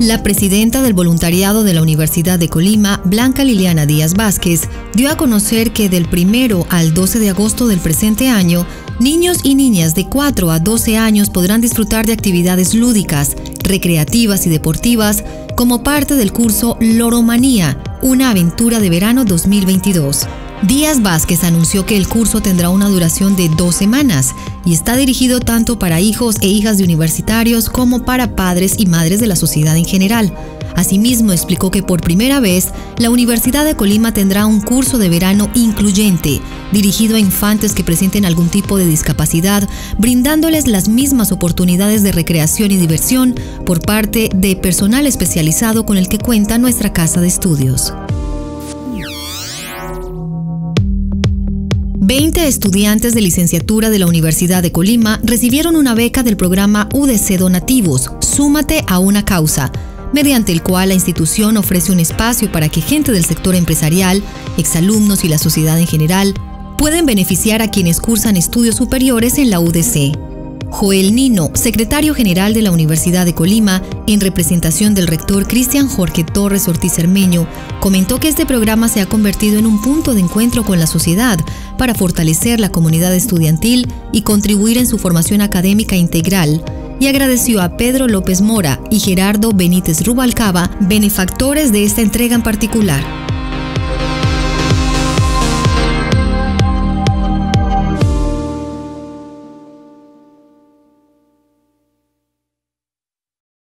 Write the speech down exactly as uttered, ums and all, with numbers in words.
La presidenta del voluntariado de la Universidad de Colima, Blanca Liliana Díaz Vázquez, dio a conocer que del primero al doce de agosto del presente año, niños y niñas de cuatro a doce años podrán disfrutar de actividades lúdicas, recreativas y deportivas como parte del curso Loromanía, una aventura de verano dos mil veintidós. Díaz Vázquez anunció que el curso tendrá una duración de dos semanas y está dirigido tanto para hijos e hijas de universitarios como para padres y madres de la sociedad en general. Asimismo, explicó que por primera vez la Universidad de Colima tendrá un curso de verano incluyente, dirigido a infantes que presenten algún tipo de discapacidad, brindándoles las mismas oportunidades de recreación y diversión por parte de personal especializado con el que cuenta nuestra casa de estudios. veinte estudiantes de licenciatura de la Universidad de Colima recibieron una beca del programa U D C Donativos, Súmate a una causa, mediante el cual la institución ofrece un espacio para que gente del sector empresarial, exalumnos y la sociedad en general pueden beneficiar a quienes cursan estudios superiores en la U D C. Joel Nino, secretario general de la Universidad de Colima, en representación del rector Cristian Jorge Torres Ortiz Cermeño, comentó que este programa se ha convertido en un punto de encuentro con la sociedad para fortalecer la comunidad estudiantil y contribuir en su formación académica integral, y agradeció a Pedro López Mora y Gerardo Benítez Rubalcaba, benefactores de esta entrega en particular.